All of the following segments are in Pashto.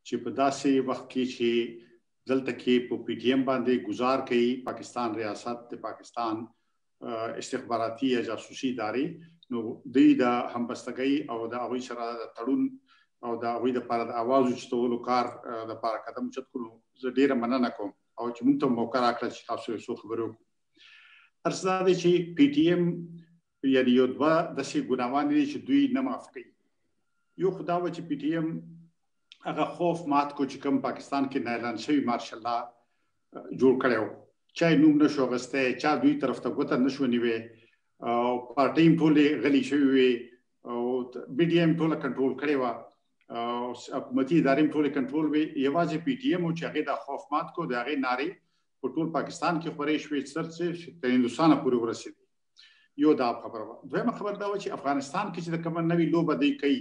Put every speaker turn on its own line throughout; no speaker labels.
چې په داسې وخت کې چې دلته کې په پی ټی ایم باندې گزار کوي پاکستان ریاست د پاکستان استخباراتي یا جاسوسي ادارې نو دوی د همبستګۍ او د هغوی سره د تړون او د هغوی دپاره د اواز اوچتولو کار دپاره قدم اوچت کړو. زه ډېره مننه کوم او چې موږ ته موقع راکړه چې تاسو یو څو خبرې وکړو. عرض دا دی چې پی ټی ایم یعنې یو دوه داسې ګناوان دي چې دوی نه معاف کوي. یو خو دا وه چې پی ټی ایم هغه خوف مات کو چې کوم پاکستان کې اعلان شوی مارشل لا جوړ کړی و، چا یې نوم نشو اخیستی، چا دوی طرف ته ګوته نشو نیوی او پارټۍ هم ټولې غلي شوې وې او میډیا هم ټوله کنټرول کړې وه او حکومتي ادارې هم ټولې کنټرول وې. یوازې پی ټي ایم و چې هغې دا خوف مات کو، د هغې نارې په ټول پاکستان کې خورې شوې چې تر هندوستانه پورې ورسېدې. یو دا خبره وه. دویمه خبر دا وه چې افغانستان کې چې د کومه نوې لوبه دوی کوي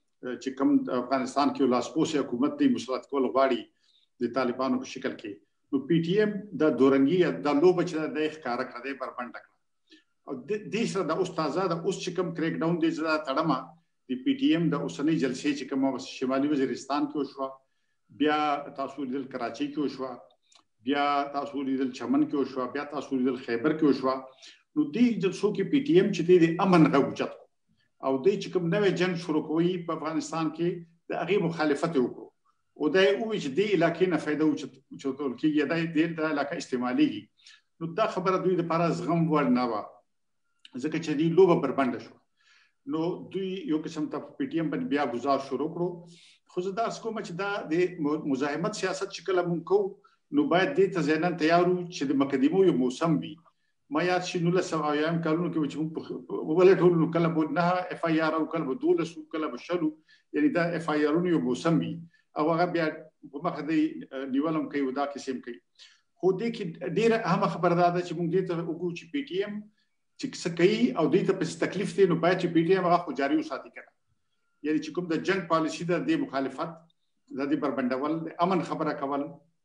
چې کوم افغانستان کې لاسپوڅی حکومت دی مسلط کول غواړي د طالبانو په شکل کې، نو پی ټي ایم د دورنګي دا لوبه چې دی ښکاره کړه دی بربنډه کړه او دې سره د اوس تازه د اوس چې کوم کریک ډاون دی زه تړمه د پی ټي ایم د اوسنۍ جلسې چې کومه شمالي وزیرستان کې وشوه، بیا تاسو لیدل کراچۍ کې وشوه، بیا تاسو لیدل چمن کې وشوه، بیا تاسو لیدل خیبر کې وشوه. نو دې جلسو کې پی ټي ایم چې دی د امن غږ اوچت کړو او دوی چې کوم نوی جنګ شروع کوي په افغانستان کې د هغې مخالفت یې وکړو او دا یې ووایي چې دې علاقې نه فایده اوچتول کېږي، دا علاقه استعمالېږي. نو دا خبره دوی دپاره زغم وړ نه وه ځکه چې دې لوبه بربنډه شوه. نو دوی یو قسم ته پی ټي ایم باندې بیا ګزار شروع کړو. خو زه دا عرض کوم چې دا د مزاحمت سیاست چې کله موږ کوو نو باید دې ته ذهناً تیار وو چې د مقدمو یو موسم وي. ما یاد شي 1980 کلونو کې چې موږ ولټولو نو کله به 9 اف آی آر او کله به 12 کله به 10، یعنې دا اف آی آرونو یو موسم وي او هغه بیا په مخه دی نیول هم کوي او دا کیسې هم کوي. خو دې کې ډېره اهمه خبره دا ده چې موږ دې ته وګورو چې پی ټي ایم چې څه کوي او دوی ته پسې تکلیف دی نو باید چې پی ټي ایم هغه خو جاري وساتي که نه، یعنې چې کوم د جنګ پالیسي ده د مخالفت د دې بربنډول د امن خبره کول،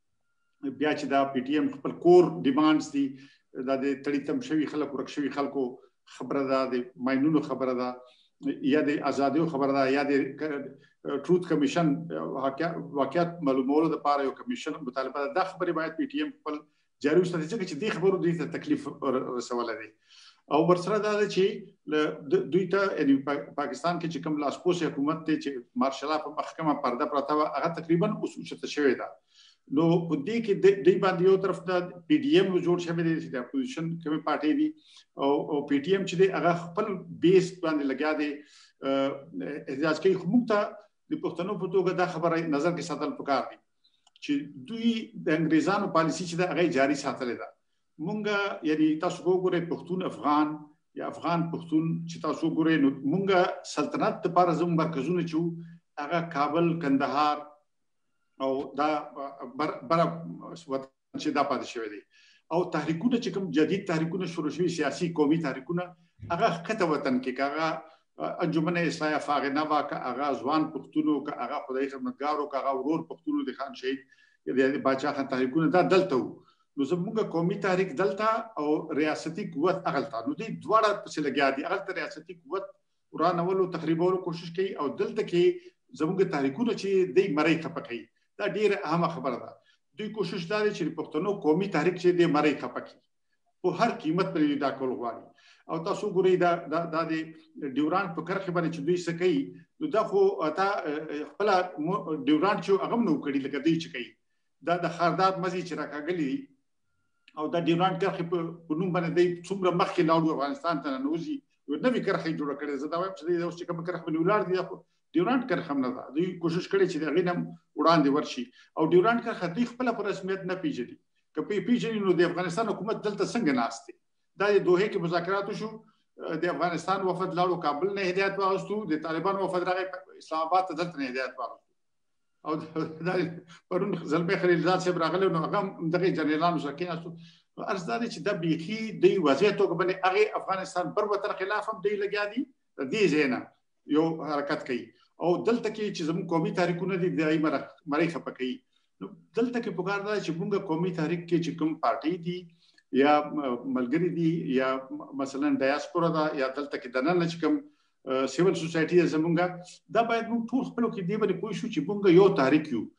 بیا چې دا پی ټي ایم خپل کور ډیمانډز دي دا د تړي تم شوي خلک ورک شوي خلکو خبره ده، د ماینونو خبره ده، یا د ازادیو خبره ده، یا د ټروت کمیشن واقعیت معلومولو دپاره یو کمیشن مطالبه ده. دا خبرې باید پی ټي ایم خپل جاري وساتي ځکه چې دې خبرو دوی ته تکلیف رسولی دی. او ورسره دا ده چې دوی ته پاکستان کې چې کوم لاسپوڅی حکومت دی چې مارشل په محکمه پرده پرته وه هغه تقریبا اوس اوچته شوې ده. نو په دې کې دوی باندې یو طرف ته پی ډي ایم جوړ شوی دی چې د اپوزیشن کومې پارټۍ دي او پی ټي ایم چې دی هغه خپل بیس باندې لګیا دی احتجاج کوي. خو موږ ته د پښتنو په توګه دا خبره نظر کې ساتل پکار دي چې دوی د انګریزانو پالیسي چې ده هغه جاري ساتلې ده. مونږ یعنې تاسو وګورئ پښتون افغان یا افغان پښتون چې تاسو وګورئ نو مونږ سلطنت دپاره زموږ مرکزونه چې وو هغه کابل، کندهار او دا بره وطن چې دا پاتې شوی دی او تحریکونه چې کوم جدید تحریکونه شروع شوي سیاسي قومي تحریکونه هغه ښکته وطن کې که هغه انجمن اصلاح فاغنه وه، که هغه ځوان پښتون و، که هغه خدای خدمتګار و، که هغه ورور پښتون و د خان شهید د باچا خان تحریکونه دا دلته وو. نو زموږ قومي تحریک دلته او ریاستي قوت هغلته، نو دوی دواړه پسې لګیا دي. هغلته ریاستي قوت ورانولو تخریبولو کوشش کوي او دلته کې زموږ تحریکونه چې دی مرۍ خفه کوي. دا ډېره اهمه خبره ده. دوی کوشش دا دی چې د پښتنو قومي تحریک چې دی مرۍ خفه کړي په هر قیمت پرې دا کول غواړي. او تاسو ګورئ دا د ډیورانډ په کرښې باندې چې دوی څه کوي نو دا خو تا خپله ډیورانډ چې هغه هم نه وکړي لکه دوی چې کوي. دا د خارداد مزي چې راکاږلي دي او دا ډیورانډ کرښې په نوم باندې دی څومره مخکې لاړو افغانستان ته ننوځي یو نوې کرښه جوړه کړې. زه دا وایم چې دوی اوس چې کومه کرښه باندې ولاړ دي خو ډیورانډ کرښه هم نه ده. دوی کوشش کړی چې د هغې نه هم وړاندې ورشي او ډیورانډ کرښه دوی خپله په رسمیت نه پیژني. که پیژني نو د افغانستان حکومت دلته څنګه ناست دی؟ دا د دوحې کې مذاکرات وشو، د افغانستان وفد لاړو کابل نه هدایت واغوستو، د طالبانو وفد راغی اسلام آباد ته دلته نه هدایت واغوستو او دا پرون زلمي خلیلزاد صاحب راغلی نو هغه هم دغې جنرالانو سره کېناستو. عرض دا دی چې دا بیخي دوی واضح توګه باندې هغې افغانستان پر وطن خلاف هم دوی لګیا دي، د دې ځای نه یو حرکت کوي او دلته کې چې زموږ قومي تحریکونه دي د مرۍ خفه کوي. نو دلته کې پکار ده چې موږ قومي تحریک کې چې کوم پارټۍ دي یا ملګري دي یا مثلا ډایاسپورا ده یا دلته کې دننه چې کوم سیول سوسایټي ده زموږ، دا باید موږ ټول خپلو کې دې باندې پوه شو چې موږ یو تحریک یو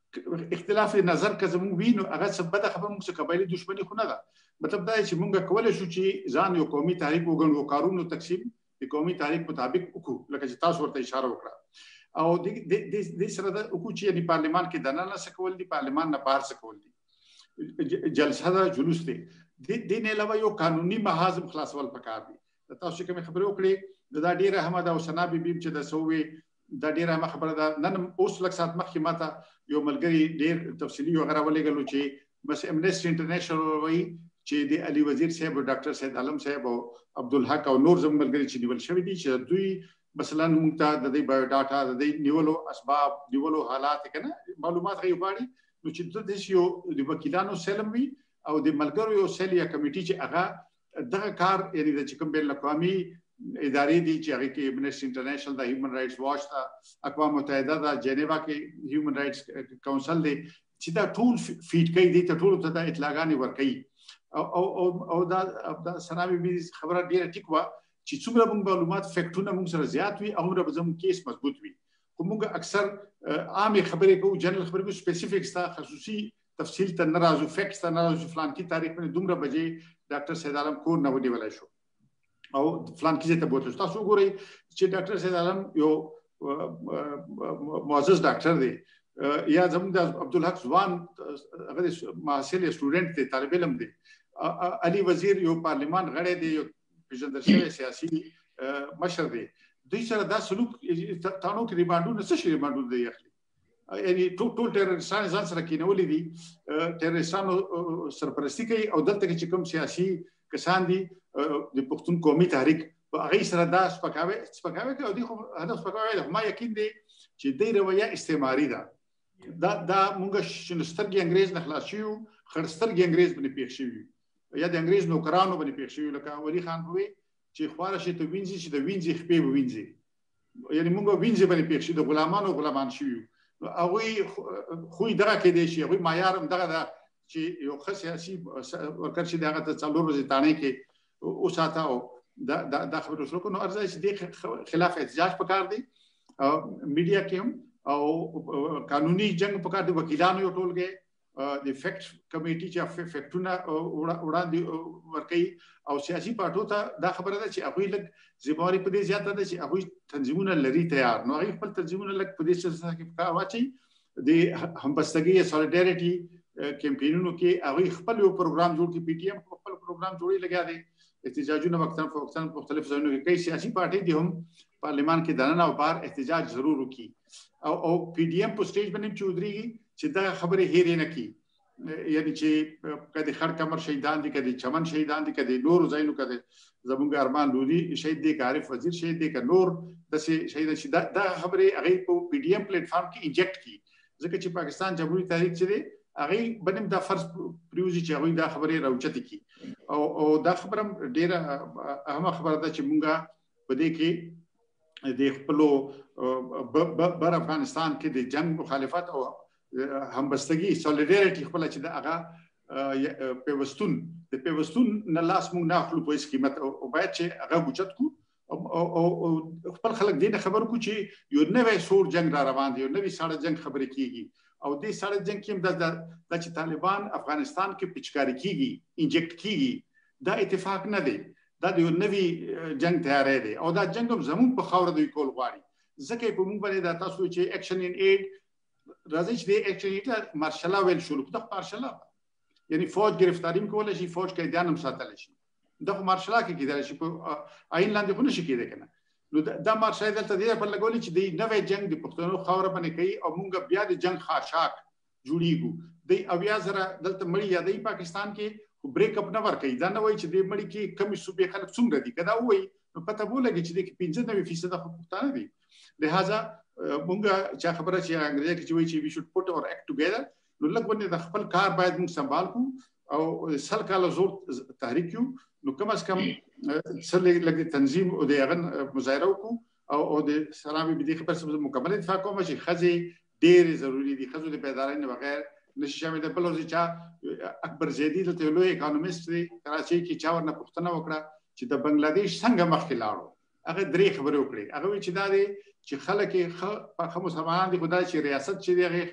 اختلاف نظر که زموږ وي نو هغه څه بده خبره موږ څه قبایلي دښمني خو نه ده مطلب دا چې موږ کولی شو چې ځان یو قومي تحریک وګڼو کارونو تقسیم د قومي تحریک مطابق وکړو لکه چې تاسو ورته اشاره وکړه او د سره د وکړو چې د پارلمان کې دننه څه کول دي پارلمان نه بهر څه کول دي جلسه ده جلوس دی د نه علاوه یو قانوني محاذ خلاصول پکار دي تاسو کوم خبرې وکړې دا ډیره احمد او سنا بیبي چې د سووي دا ډیره هم خبره ده نن اوس لږ ساعت مخکې ماته یو ملګری ډیر تفصیلي وغیرہ ولېږلو چې بس امنیسټي انټرنیشنل وایي چې د علي وزیر صاحب او ډاکټر سید عالم صاحب او عبدالحق او نور زموږ ملګري چې نیول شوي دي چې دوی مثلا موږ ته د دې بایو ډاټا د دې نیولو اسباب نیولو حالات کنه معلومات غوښتي نو چې د یو د وکیلانو سلم وي او د ملګرو یو سیل یا کمیټي چې هغه دغه کار یعنی د کوم بین الاقوامي ادارې دي چې هغه کې امنیسټي انټرنیشنل د هیومن رائټس واچ د اقوام متحده د جنیوا کې هیومن رائټس کونسل دی چې دا ټول فیډ کوي دي ته ټول ته د اطلاعات ورکوي او دا سنامي بي خبره ډیره ټیک و چې څومره موږ معلومات فیکټونه موږ سره زیات وي او موږ زموږ کیس مضبوط وي خو موږ اکثر عام خبرې کوو جنرال خبرې کوو سپیسیفیکس ته خصوصي تفصیل ته ناراضو فیکټس ته ناراضو فلان کی تاریخ باندې دومره بجې ډاکټر سید عالم کور نه ونیولای شو او فلان کی ته بوتل تاسو ګورئ چې ډاکټر سید عالم یو معزز ډاکټر دی یا زموږ د عبدالحق ځوان هغه محصل سټوډنټ دی طالب علم دی علي وزیر یو پارلیمان غړی دی یو پیژندل شوی سیاسي مشر دی دوی سره دا سلوک تاسو کې ریمانډونه څه شي ریمانډونه دی اخلي یعنی ټول ټیرریستان ځان سره کینولې دي ټیرریستانو سرپرستی کوي او دلته چې کوم سیاسي کسان دي د پښتون قومي تحریک هغه سره دا سپکاوي کوي او دوی خو هدف سپکاوي ما یقین دی چې دې رویه استعماري ده دا مونږ شنسترګي انګريز نه خلاص شو خړسترګي انګريز باندې پیښ شوی یا د انګريز نوکرانو باندې پیښ شوی لکه ولی خان وی چې خواره شي ته وینځي چې د وینځي خپې وینځي یعنی مونږ وینځي باندې پیښ شو د غلامان شو هغه خو دغه کې دی چې هغه معیار دغه دا چې یو سیاسي ورکر چې دغه ته څلور ورځې تانه کې او ساته دا خبره شروع کړو ارزه چې د خلاف احتجاج پکار دی میډیا کې هم او قانوني جنگ پکار دی وکیلانو یو ټولګه د فیکټ کمیټي چې فیکټونه وړاندې ورکوي او سیاسي پارټو ته دا خبره ده چې هغوی لږ ذمہواري په دې زیاته ده چې هغوی تنظیمونه لري تیار نو هغوی خپل تنظیمونه لږ په دې سلسله کې په کار واچوي د همبستګۍ یا سالیډریټي کمپینونو کې هغوی خپل یو پروګرام جوړ کړي پی ټي ایم خپل پروګرام جوړي لګیا دی احتجاجونه وختاً مختلف ځایونو کې کوي سیاسي پارټي دي هم پارلیمان کې دننه او بهر احتجاج ضرور وکړي او پی ډی ایم په سټیج باندې چې ودرېږي چې دا خبرې هېرې نه کړي یعنی چې کدي خړ کمر شهیدان دي کدي چمن شهیدان دي کدي نور ځایونو کدي زموږ ارمان لودي شهید دي عارف وزیر شهید دي ک نور د شهید شي دا خبرې هغه په پی ډی ایم پلیټ فارم کې انجکټ کړي ځکه چې پاکستان جمهوریت تحریک چې دی هغه بنم دا فرض پریوزي چې هغه دا خبرې راوچت کی او دا خبره ډیره اهمه خبره ده چې مونږه په دې کې د خپل بر افغانستان کې د جنگ مخالفت او همبستګي سالیډریټي خپل چې دا هغه پیوستون نه لاس مونږ نه خپل په قیمت او باید چې هغه بوچت کو او خپل خلک دې خبر کو چې یو نوې سور جنگ را روان دی یو نوې ساړه جنگ خبرې کیږي او دې ساړه جنگ کې د چې طالبان افغانستان کې پچکاری کیږي انجکټ کیږي دا اتفاق نه دی دا د یو نوې جنگ تیارې دی او دا جنگ هم زموږ په خاور دی کول غواړي ځکه په موږ باندې دا تاسو چې اکشن ان ایډ راځي چې د اکشن ایډ مارشال ویل شروع کړه مارشال یعنی فوج گرفتاری کول شي فوج قیدیان هم ساتل شي دغه مارشال کې کېدل شي په عین لاندې خو نشي کېدای کنه نو دا مارشال دلته دی په لګول چې د نوې جنگ د پښتنو خاور باندې کوي او موږ بیا د جنگ خاشاک جوړیږو د اویا زره دلته مړی یادې پاکستان کې بریک اپ نه ورکړي دا نه وایي چې د مړی کې کمی صوبې خلک څومره دي کدا وایي نو پته بولګي چې د 95% خو پښتانه دي لہذا مونږه چې خبره چې انګریزي کې وایي چې we should put our act together نو لږ باندې د خپل کار باید موږ سنبال کو او سل کاله زور تحریک یو نو کم از کم سل لږ تنظیم او د هغه مظاهره وکړو او د سلامي بدی خبر سره مکمل اتفاق کوم چې خزي ډېر ضروری دي خزو د بیدارۍ نه بغیر نشي شامل د بلوز چې اکبر زیدی د لوی اکانومیست دی کراچۍ کې چا ورنه پوښتنه وکړه چې د بنگلاديش څنګه مخکې لاړو هغه درې خبرې وکړي هغه چې دا دی چې خلک خو مسلمانان دي خدای چې ریاست چې دی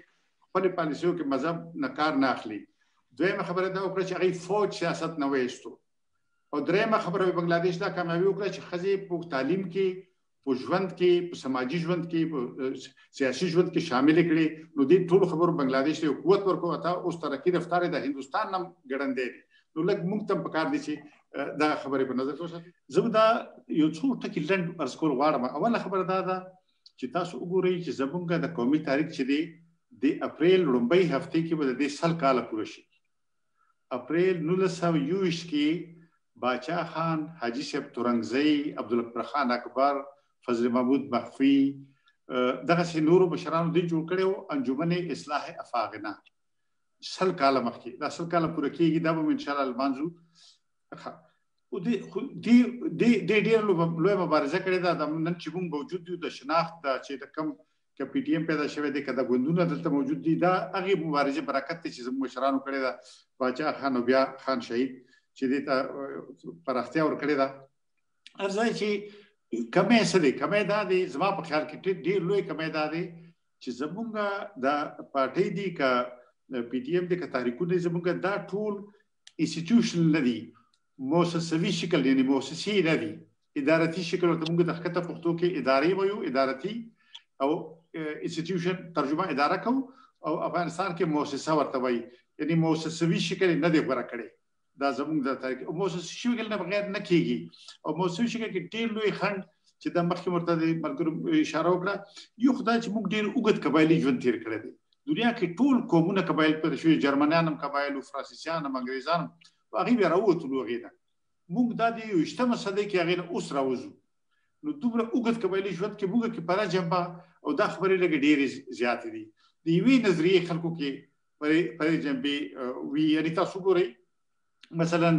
خپل پالیسیو کې مذهب نه کار نه اخلي. دویمه خبره دا وکړه چې هغه فوج سیاست نه وېستو. او دریمه خبره بنگلاديش دا کامیابی وکړه چې ښځې په تعلیم کې، په ژوند کې، په سماجي ژوند کې، په سیاسي ژوند کې شامل کړي. نو دې ټول خبرو بنگلاديش ته قوت ورکوه. تا اوس ترقی رفتار د هندستان نم ګړندې دي. نو لږ موږ ته پکار دي چې دا خبرې په نظر کې وساتو. زه دا یو څو ټکي لنډ عرض کول غواړم. اوله خبره دا ده چې تاسو وګورئ چې زمونږ د قومي تاریخ چې دی د اپریل لومړۍ هفتې کې به د دې 100 کاله پوره شي. اپریل 1920 کې باچا خان، حاجي صاحب تورنګزی، عبدالاکبر خان اکبر، فضل محمود مخفي، دغسې نورو مشرانو دوی جوړ کړی و انجمن اصلاح افاغنه 100 کاله مخکې. دا 100 کاله پوره کېږي، دا به م انشاءالله لمانځو. دې ډېره لویه مبارزه کړې ده. نن چې موږ موجود یو د شناخت چې د کم که پی ټي ایم پیدا شوی دی، که دا ګوندونه دلته موجود دي، دا هغې مبارزې برکت دی چې زموږ مشرانو کړې ده. باچا خان او بیا خان شهید چې دې ته پراختیا ورکړې ده. هر ځای چې کمی څه دی، کمی دا دی زما په خیال کې ډېر لوی کمی دا دی چې زموږ دا پارټۍ دي، که پی ټي ایم دی، که تحریکونه دي، زموږ دا ټول انسټیټیوشنل نه دي، مؤسسوي شکل یعنی مؤسسي نه دي، ادارتي شکل ورته موږ د ښکته پښتو کې ادارې وایو، ادارتي او انسټیټیوشن ترجمه اداره کوو، او افغانستان کې مؤسسه ورته وایي، یعنی مؤسسوي شکل نه دی غوره کړی. دا زموږ د تاریخ مؤسسي شکل نه بغیر نه کېږي. او مؤسسوي شکل کې ډېر لوی خنډ چې دا مخکې ورته د ملګرو اشاره وکړه، یو خدای چې موږ ډېر اوږد قبایلي ژوند تېر کړی دی. دنیا کې ټول قومونه قبایل پیدا شوي، جرمنیان هم قبایل وو، فرانسیسیان هم، انګریزان هم، هغې بیا راووتلو هغې نه. موږ دا د 21مه صدۍ کې هغې نه اوس راوځو. نو دومره اوږد قبایلي ژوند کې موږ کې پره جنبه او دا خبرې لږې ډېرې زیاتې دي. د یوې نظریې خلکو کې پرې جنبې وي. یعنې تاسو ګورئ مثلا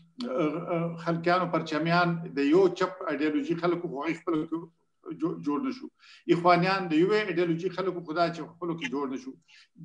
خلقیانو پرچمیان د یو چپ ایډیالوژي خلکو خو هغې خپلو کې جوړ نه شو، اخوانیان د یوې ایډیالوژي خلکو خدا چې خپلو کې جوړ نه شو.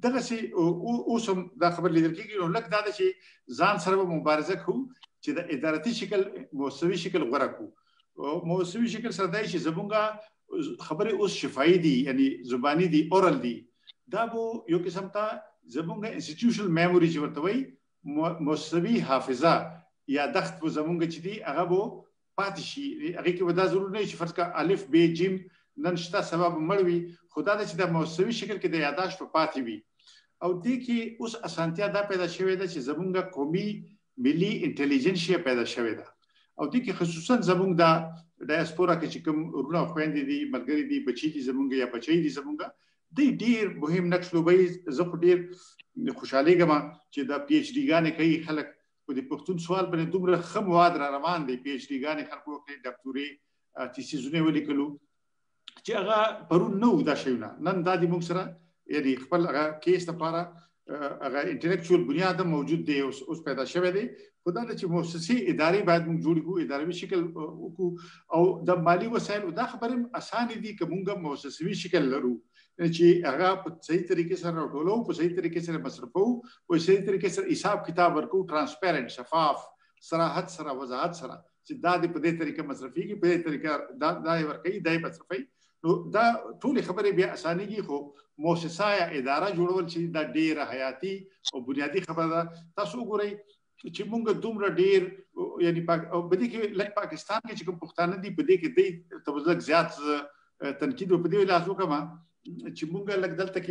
دغسې اوس هم دا خبر لیدل کېږي. نو لږ دا ده چې ځان سره به مبارزه کوو چې د ادارتي شکل مؤسسوي شکل غوره کړو. مؤسسوي شکل سره دی چې زمونږ خبرې اوس شفاهي دي، یعنی زباني دي، اورل دي. دا به یو قسم ته زمونږ انسټیټیوشنل میموري چې ورته وایي، مؤسسوي حافظه یادښت به زمونږ چې دي هغه به پاتې شي. هغې کې به دا ضرور نه وي چې فرض کړه الف ب جیم نن شته سبا به مړ وي، خو دا ده چې د مؤسسوي شکل کې د یاداشت به پاتې وي. او دې کې اوس اسانتیا دا پیدا شوې ده چې زمونږ قومي ملي انټلیجنسیا پیدا شوې ده. او دې کې خصوصا زمونږ د ډایسپورا کې چې کوم ورونه او خویندې دي، ملګري دي، بچي دي زمونږ یا بچی دي زمونږ، دوی ډېر مهم نقش لوبوي. زه خو ډېر خوشحالېږم چې دا پی ایچ ډي ګانې کوي خلک په د پښتون سوال باندې دومره ښه مواد را روان دی. پی ایچ ډي ګانې خلکو وکړې، ډاکټورې تیسیزونه ولیکلو چې هغه پرون نه وو دا شیونه. نن دا د موږ سره یعنی خپل هغه کیس لپاره هغه انټلیکچوال بنیاد موجود دی، اوس پیدا شوی دی. خو دا ده چې مؤسسي ادارې باید موږ جوړ کړو، اداروي شکل وکړو. او د مالي وسایلو دا خبرې اسانې دي که موږ مؤسسوي شکل لرو چې هغه په صحیح طریقې سره راټولو، په صحیح طریقې سره مصرفو، په صحیح طریقې سره حساب کتاب ورکوو، ټرانسپیرنټ، شفاف، صراحت سره، وضاحت سره، چې دا دې په دې طریقه مصرفېږي، په دې طریقه دا یې ورکوي، دا یې مصرفوي. نو دا ټولې خبرې بیا اسانېږي. خو مؤسسه یا اداره جوړول چې دا ډېره حیاتي او بنیادي خبره ده. تاسو وګورئ چې موږ دومره ډېر یعنې په دې کې لږ پاکستان کې چې کوم پښتانه دي، په دې کې دی ته لږ زیات تنقید په دې ولاس وکړم چې موږ لږ دلته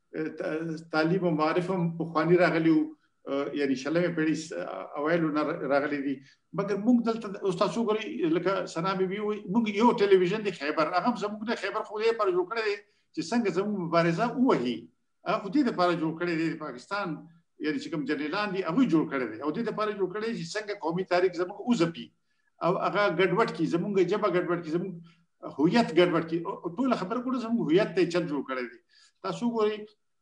کې تعلیم او معارف هم پخواني راغلي وو، یعنې 20مې پېړۍ اوایلو نه راغلي دي. مګر موږ دلته اوس تاسو وګورئ لکه ثنا بي بي وایي موږ یو ټلویزیون دی خیبر، هغه هم زموږ د خیبر خو دې لپاره جوړ کړی دی چې څنګه زموږ مبارزه ووهي. هغه خو دې لپاره جوړ کړی دی، د پاکستان یعنې چې کوم جنرالان دي هغوی جوړ کړی دی، او دې لپاره جوړ کړی دی چې څنګه قومي تاریخ زموږ وځپي او هغه ګډوډ کړي، زموږ ژبه ګډوډ کړي، زموږ هویت ګډوډ کړي. ټوله خبره کوله زموږ هویت ته چل جوړ کړی دی. تاسو وګورئ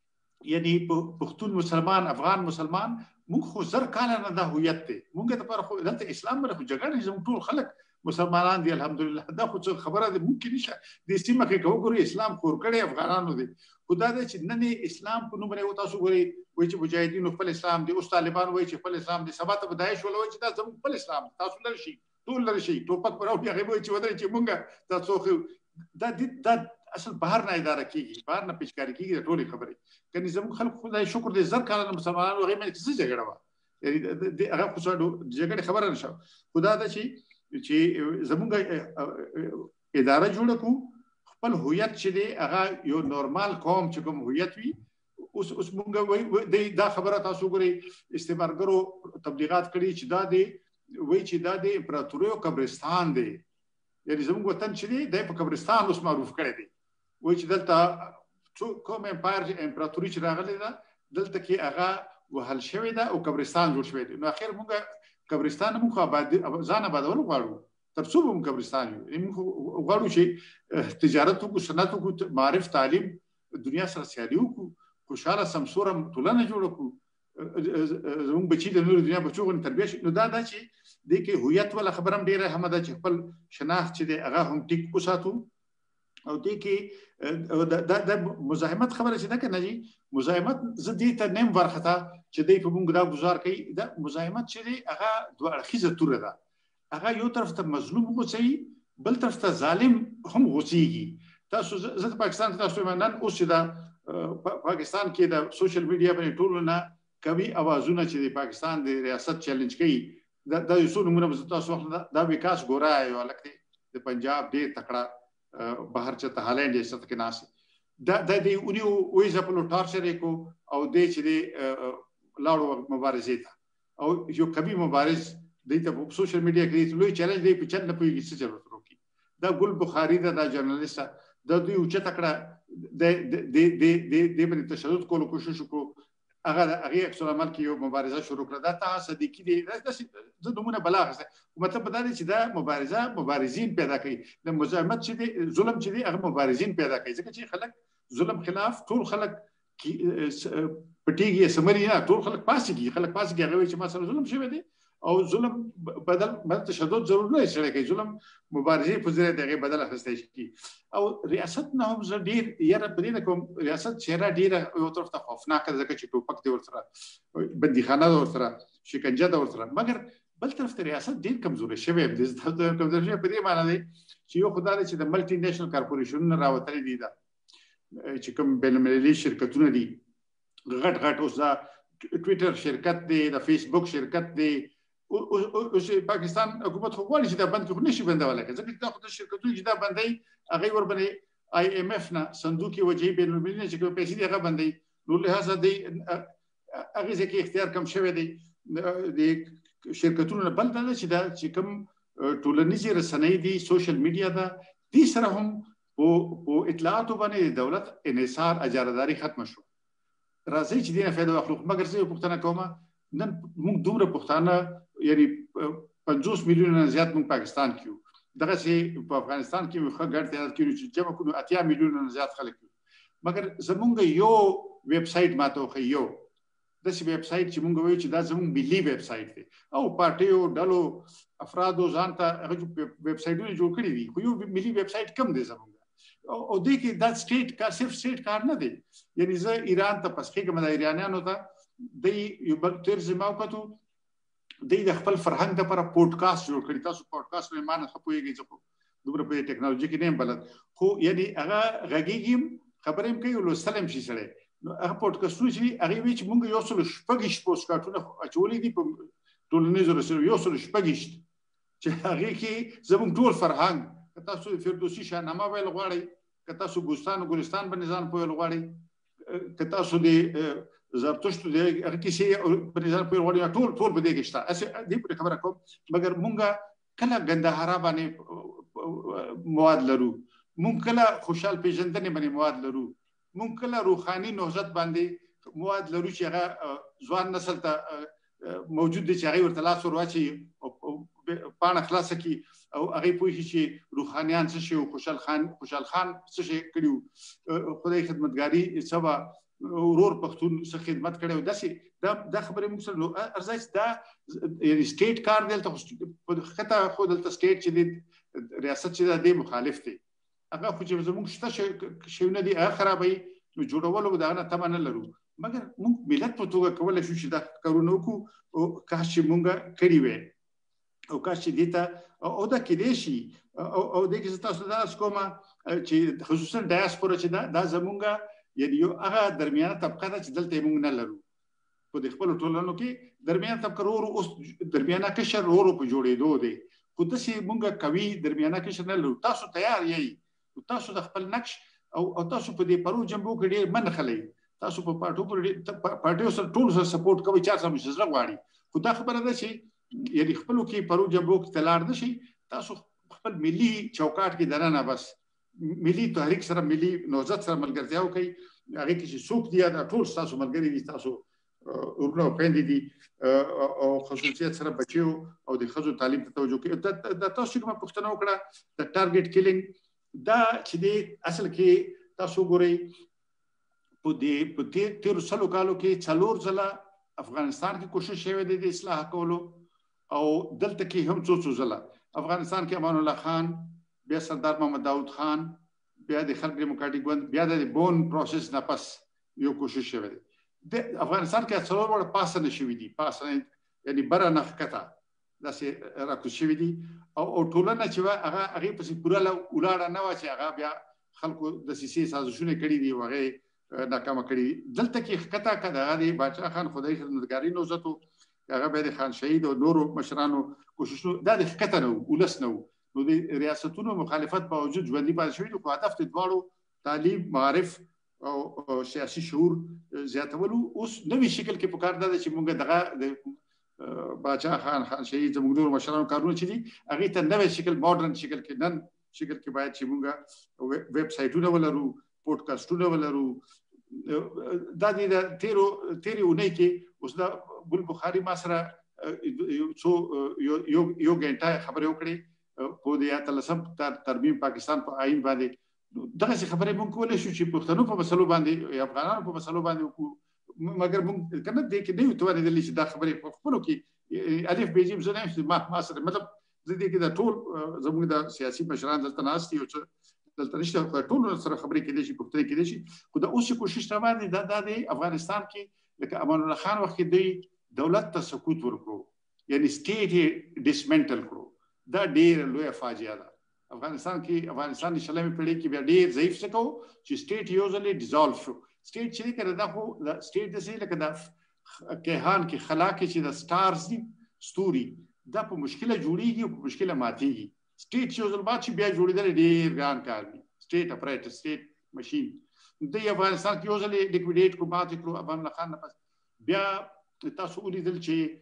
یعنې پښتون مسلمان، افغان مسلمان، موږ خو 1000 کاله نه دا هویت دی. موږ دپاره خو دلته اسلام باندې خو جګړه نه، زموږ ټول خلک مسلمانان دي الحمدلله. دا خو څه خبره ده ممکن نشه. د سیمه کې که وګورئ اسلام خور کړی افغانانو دی. خو دا ده چې نن اسلام په نوم باندې تاسو وګورئ وایي چې مجاهدینو خپل اسلام دی، اوس طالبان وایي چې خپل اسلام دی، سبا ته به داعش وایي چې دا زموږ خپل اسلام دی. تاسو لرې شئ، ټول لرې شئ، ټوپک به راوړي هغې به وایي چې ودرئ چې موږ تاسو دا اصل بهر نه اداره کیږي بهر نه پیچکاری کیږي ټولې خبرې کني زموږ خلک خدای شکر دې زر کاله مسلمانانو هغه مې څه جګړه وه یعنی هغه خو جګړې خبره نشو خدا دا چې زموږ اداره جوړه کو خپل هویت چې دی هغه یو نورمال قوم چې کوم هویت وي اوس مونږ وایي دا خبره تاسو ګورئ استعمارګرو تبلیغات کړي چې دا دی وایي چې دا د امپراتوریو قبرستان دی یعنی زموږ وطن چې دی د په قبرستان اوس معروف کړی دی وایي چې دلته کوم امپراتوري چې راغلی ده دلته کې هغه وهل شوی ده او قبرستان جوړ شوی دی نو اخر مونږ قبرستان مونږ ځان آبادول غواړو تر څو به موږ قبرستان یو موږ غواړو چې تجارت وکړو صنعت وکړو معرف تعلیم دنیا سره سیالي وکړو خوشحاله سمسوره ټولنه جوړه کړو زموږ بچي د نور دنیا بچو غوندې تربیه شي نو دا چې دې کې هویت ولا خبره هم ډېره هم ده چې خپل شناخت چې دی هغه هم ټیک وساتو او دې کې د مزاحمت خبره چې ده که نه جي مزاحمت زه دې ته نیم ورخته چې دی په موږ دا ګزار کوي دا مزاحمت چې دی هغه دوه اړخیزه توره ده هغه یو طرف ته مظلوم غوڅي بل طرف ته ظالم هم غوڅيږي تاسو زه پاکستان تاسو نن اوس چې دا پاکستان کې د سوشل میډیا باندې ټول نه کوي اوازونه چې د پاکستان د ریاست چیلنج کوي دا یو څو نمونه تاسو دا وکاس ګورا یو لکه د پنجاب ډېر تکړه بهر چې هالند یې ست کې ناس دا د یو ویزه په ټارچر کو او د چې د لاړو مبارزې ته او یو کبي مبارز دیتا په سوشل میډیا کې لوی چیلنج دی په چل نه پويږي څه ضرورت وکړي دا ګل بخاری دا جرنالست دا دوی او چې تکړه د باندې تشدد کولو کوشش وکړو هغه اکثر عمل کې یو مبارزه شروع کړه دا ته صدیقي دی د نمونه بلاغه مطلب دا دی چې دا مبارزین پیدا کوي د مزاحمت چې دی ظلم چې دی هغه مبارزین پیدا کوي ځکه چې خلک ظلم خلاف ټول خلک پټیږي سمري نه ټول خلک پاسيږي هغه چې ما سره ظلم شوی دی او ظلم بدل تشدد ضرور نه شي کوي ظلم مبارزې په ذریعہ دغه بدل اخیستل شي او ریاست نه هم ډیر یاره په دې کوم ریاست چهره ډیره یو طرف ته خوفناک ځکه چې ټوپک دی ورسره بندیخانه ورسره شکنجه ده ورسره مګر بل طرف ته ریاست ډیر کمزوري شوی دی کمزوري شوی په دې معنی دی چې یو خدای چې د ملټي نېشنل کارپوریشن راوتلي دي دا چې کوم بین المللي شرکتونه دي غټ اوس دا ټویټر شرکت دی د فیسبوک شرکت دی اوس پاکستان حکومت خو غواړي چې دا بند کړي نشي بندول ځکه چې دا خو شرکتونه چې دا بندي هغه ور باندې آی ایم اف نه صندوق وجهي بین المللي چې کوم پیسې هغه بندي نو لهدا دی هغه ځکه اختیار کم شوی دی د شرکتونو بل دا چې کوم ټولنیزي رسنۍ دي سوشل میډیا دا دې سره هم په اطلاعاتو باندې دولت انحصار اجارهداري ختم شو راځي چې دینه فائدہ واخلو مګر زه پښتنه کومه نن موږ دومره پښتانه یعنی 50 میلیون نه زیات موږ پاکستان کې دغه چې په افغانستان کې مخه ګټ تعداد کې چې جمع کړو 80 میلیون نه زیات خلک مګر زمونږ یو ویب سټ ماته خو یو د سی ویب سټ چې موږ وایو چې دا زمونږ ملي ویب سټ دی او پارټیو ډلو افرادو ځان ته هغه ویب سټونه جوړ کړی دي خو یو ملي ویب سټ کم دی زمونږ او دې کې دا سټیټ کا صرف سټیټ کار نه دی یعنی زه ایران ته پسخې کوم د ایرانیانو ته د یو بل تر زمو کتو د خپل فرهنګ لپاره پودکاسټ جوړ کړی تاسو پودکاسټ به معنی خپويږي چې دومره په ټیکنالوژي کې نه بلد خو یعنی هغه غږیږي خبرې کوي ولو سلام شي سره نو هغه پودکاسټونه چې هغه وی چې موږ یو څل شپږ پودکاسټونه اچولې دي په ټولنیزو رسنیو یو څل شپږ چې هغه کې زموږ ټول فرهنګ تاسو فردوسی شاهنامه ویل غواړئ تاسو ګلستان باندې ځان په ویل غواړئ تاسو د زرتشت دی هغه کیسې په نظر په وړاندې ټول په دې کې شته اسه دې په خبره کوم مګر مونږه کله ګندهارا باندې مواد لرو مونږ کله خوشحال پیژندنې باندې مواد لرو مونږ کله روحاني نهضت باندې مواد لرو چې هغه ځوان نسل ته موجود دي چې هغه ورته لاس ورواچي پاڼه خلاصه کی او هغه پوښي چې روحانيان څه شي خوشحال خان څه شي کړیو خدای خدمتګاری سبا ورور پښتون څخه خدمت کړو دا خبره موږ سره ارزښت دا یعنی سټیټ کار دلته خطا خو دلته سټیټ چې د ریاست چې د مخالف دی هغه خو چې زموږ شته شیونه دي خرابوي نو جوړولو دا نه تمه نه لرو مګر موږ ملت په توګه کولای شو چې دا کارونه وکړو او کاش چې موږ کړی وې او کاش چې دیتا او دا کې دی شي او د کې تاسو دا کومه چې خصوصا ډایاسپورا چې دا زمونږه یعنی یو هغه درمیانه طبقه ده چې دلته موږ نه لرو په د خپل ټولنو کې درمیانه طبقه اوس درمیانه قشر په جوړېدو دی خو داسې موږ قوي درمیانه قشر نه لرو تاسو تیار یې تاسو د خپل نقش او تاسو په دې پرو جنبو کې ډېر من خلئ تاسو په پارټیو سره ټول سره سپورټ کوئ چا سره مشزره غواړي خو دا خبره ده چې یعنی خپلو کې پرو جنبو کې تلار نه شي تاسو خپل ملي چوکاټ کې دننه بس ملي تحریک سره ملي نوزت سره ملګرتیا وکړئ هغې کې چې څوک دي دا ټول ستاسو ملګري دي ستاسو ورونه او خویندې دي او خصوصیت سره بچیو او د ښځو تعلیم ته توجه کوي دا تاسو چې کومه پوښتنه وکړه د ټارګټ کیلینګ دا چې دی اصل کې تاسو ګورئ په تیرو سلو کالو کې 4 ځله افغانستان کې کوشش شوی دی د اصلاح کولو او دلته کې هم څو ځله افغانستان کې امان الله خان بیا سردار محمد داود خان بیا د خلق ډیموکراټیک ګوند بیا د بون پروسس نه پس یو کوشش شوی دی د افغانستان کې 4 وړ پاسه نشوي دي پاسه یعنی بره نه ښکته داسې راکوز شوي دي او ټولنه چې وه هغې پسې پوره ولاړه نه وه چې هغه بیا خلکو دسیسې سازشونه کړي دي او هغې ناکامه کړي دي دلته کې ښکته که د هغه د باچا خان خدای خدمتګاري نوزت و هغه بیا د خان شهید او نورو مشرانو کوششونو دا د ښکته نه و ولس نه و نو د ریاستونو مخالفت باوجود ژوندي پاتې شوي دي خو هدف د دواړو تعلیم معرف او سیاسي شعور زیاتولو اوس نوي شکل کې پکار ده چې موږ دغه د باچا خان شهید زموږ نور مشرانو کارونه چې دي هغې ته نوی شکل ماډرن شکل کې نن شکل کې باید چې موږ ویب سایټونه ولرو پوډکاسټونه ولرو دا د تېرې اونۍ کې اوس دا ګل بخاري ما سره یو ګنټه خبرې وکړې په د 18 ترمیم پاکستان په آئین باندې دغسې خبرې موږ کولی شو چې پښتنو په مسلو باندې یا افغانانو په مسلو باندې وکړو مګر موږ که نه دې کې نه یو توانېدلي چې دا خبرې په خپلو کې الف بې جیم زه نه یم چې ما سره مطلب زه دې کې دا ټول زموږ د سیاسي مشران دلته ناست دي او څه دلته نشته ټول سره خبرې کېدای شي پوښتنې کېدای شي خو دا اوس چې کوشش روان دی دا د افغانستان کې لکه امان الله خان وخت کې دوی دولت ته سقوط ورکړو یعنی سټیټ یې ډسمنټل کړو دا ډېره لویه فاجعه ده افغانستان د شلمې پېړۍ کې بیا ډېر ضعیف څه کوو چې سټیټ یو ځل یې ډیزالو شو سټیټ چې دی که نه دا خو سټیټ داسې لکه د کیهان کې خلا کې چې د سټارز دي ستوري دا په مشکله جوړېږي او په مشکله ماتېږي سټیټ چې یو ځل بعد چې بیا جوړېدل ډېر ګران کار دی سټیټ اپریټس سټیټ مشین دوی افغانستان کې یو ځل یې لیکویډیټ کړو ماتې کړو امان الله خان نه پس بیا تاسو ولیدل چې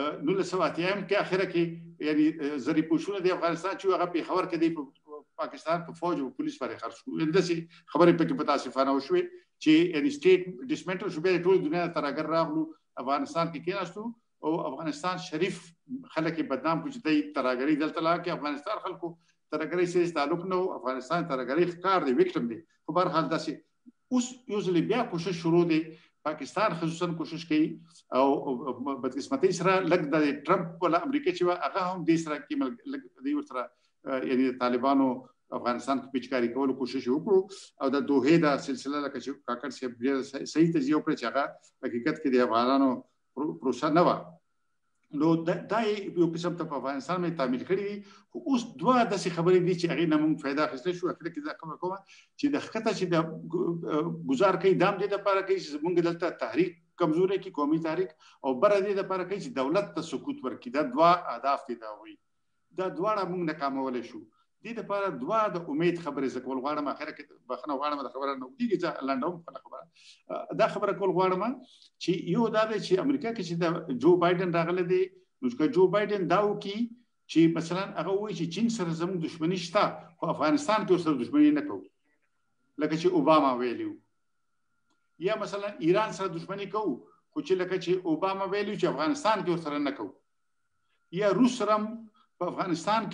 1980 کې اخره کې یعنی زری پوښونه د افغانستان چې هغه پیښور کې د پاکستان په فوج او پولیس باندې خرڅ شو انداسې خبرې پکې په تاسفانه وشوې چې یعنی سټیټ ډسمنټل شو بیا ټول دنیا ته راګر راغلو افغانستان کې کېناستو او افغانستان شریف خلک بدنام کو چې د تراګری دلته لا کې افغانستان خلکو تراګری سره تعلق نه افغانستان تراګری ښکار دی وکټم دی خو بهر حال داسې اوس یو ځل بیا کوشش شروع دی پاکستان خصوصا کوشش کوي او بدقسمتۍ سره لږ د ټرمپ ولا امریکا چې هغه هم دې سره کې لږ دی ورسره یعنی طالبانو افغانستان کې پیچکاري کولو کوشش وکړو او د دوحې دا سلسله لکه چې کاکړ صاحب صحیح تجزیه وکړه چې هغه حقیقت کې د افغانانو پروسه نه وه نو دا یو قسم ته په افغانستان باندې تعمیل کړي دي خو اوس دوه داسې خبرې دي چې هغې نه موږ فایده اخیستی شو اخر کې دا کومه چې د ښکته چې د ګزار کوي دا هم دې دپاره کوي چې زموږ دلته تحریک کمزوری کړي قومي تحریک او بره دې دپاره کوي چې دولت ته سقوط ورکړي دا دوه اهداف دي د هغوی دا دواړه موږ ناکامولی شو دې دپاره دوه د امید خبرې زه کول غواړم اخره کې بخښنه غواړم د خبره نه اوږدېږي زه لنډوم خپله خبره دا خبره کول غواړم چې یو دا دی چې امریکا کې چې د جو بایډن راغلی دی نو که جو بایډن دا وکړي چې مثلا هغه وایي چې چین سره زموږ دښمني شته خو افغانستان کې ورسره دښمني نه کوو لکه چې اوباما ویلي یا مثلا ایران سره دښمني کوو خو چې لکه چې اوباما ویلي چې افغانستان کې ورسره نه کوو یا روس سره په افغانستان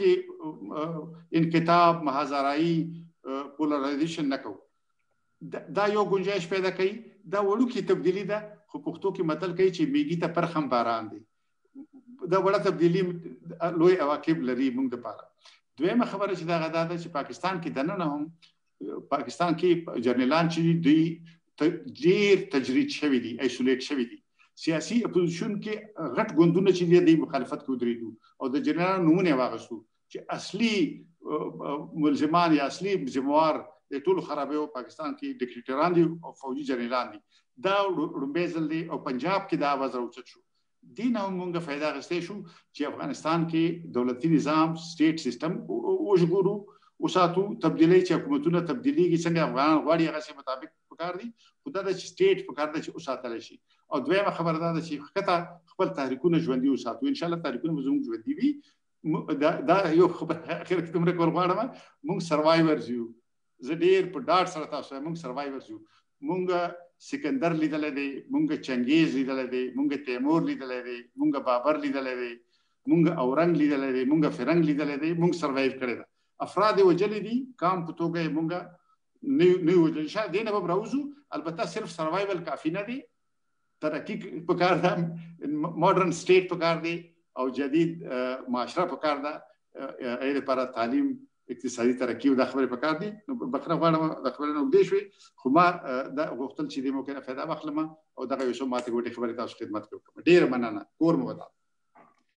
کې انقطاب محاذرایي پولرایزیشن نه کوو دا یو گنجائش پیدا کوي دا وړوکې تبدیلي ده خو پښتو کې متل کوي چې میږي ته پرخم باران دی دا وړه تبدیلي لوی عواقب لري موږ دپاره دویمه خبره چې دغه دا ده چې پاکستان کې دننه هم پاکستان کې جرنیلان چې دوی ډېر تجرید شوي دي ایسولیټ شوي دي سیاسي اپوزیشن کې غټ ګوندونه چې دي د مخالفت کې ودرېدو او د جنرالانو نومونه یې واخیستو چې اصلي ملزمان یا اصلي ذمہوار د ټولو خرابیو پاکستان کې ډیکټیټران دي او فوجي جنرالان دي دا لومبې ځل دی او پنجاب کې دا آواز راوچت شو دین هم موږ فایده اخیستی شو چې افغانستان کې دولتي نظام سټیټ سیستم وژغورو وساتو تبدیلی چې حکومتونه تبدیلیږي څنګه افغان غواړي هغه مطابق پکار دي خو دا چې سټیټ پکار دی چې وساتل شي او دویمه خبره دا ده چې حقیقت خپل تحریکونه ژوندي وساتو ان شاء الله تحریکونه به زموږ ژوندي وي دا یو خبره اخر کې تمره کول غواړم موږ سروایورز یو زه ډېر په ډاډ سره تاسو موږ سروایورز یو موږ سکندر لیدلې دی موږ چنګیز لیدلې دی موږ تیمور لیدلې دی موږ بابر لیدلې دی موږ اورنګ لیدلې دی موږ فرنګ لیدلې دی موږ سروایو کړی ده افراد وجلې دي کام په توګه موږ نه وجل شاید دینه به راوځو البته صرف سروایول کافی نه دی ترقی پکار ده ماډرن سټیټ پکار دی او جدید معاشره پکار ده اې لپاره تعلیم اقتصادي ترقی او د خبرې پکار دي بخره غواړم د خبرې نو دې شوي خو ما د غوښتل چې د مو کنه فایده واخلم او دغه یو څه ماته ګوتې خبرې تاسو خدمت کوم ډیر مننه کور مو ودا